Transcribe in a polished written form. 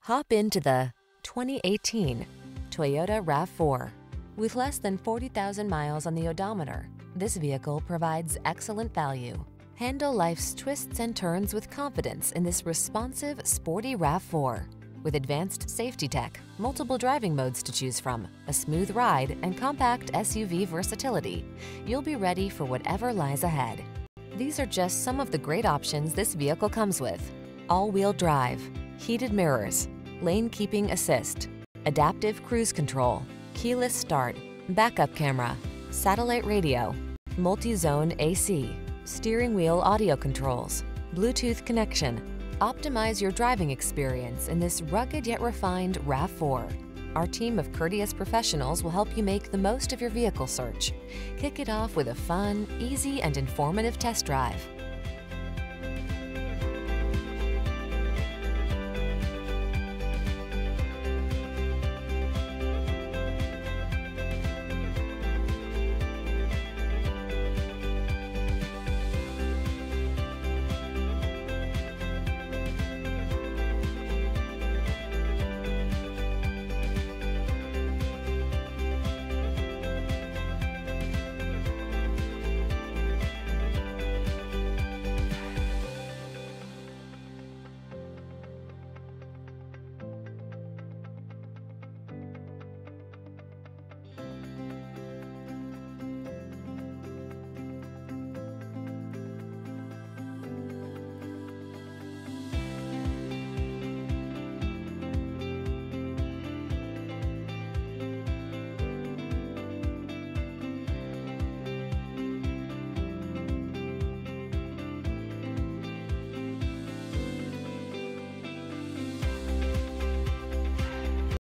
Hop into the 2018 Toyota RAV4. With less than 40,000 miles on the odometer, this vehicle provides excellent value. Handle life's twists and turns with confidence in this responsive, sporty RAV4. With advanced safety tech, multiple driving modes to choose from, a smooth ride, and compact SUV versatility, you'll be ready for whatever lies ahead. These are just some of the great options this vehicle comes with: all-wheel drive, heated mirrors, lane keeping assist, adaptive cruise control, keyless start, backup camera, satellite radio, multi-zone AC, steering wheel audio controls, Bluetooth connection. Optimize your driving experience in this rugged yet refined RAV4. Our team of courteous professionals will help you make the most of your vehicle search. Kick it off with a fun, easy, and informative test drive.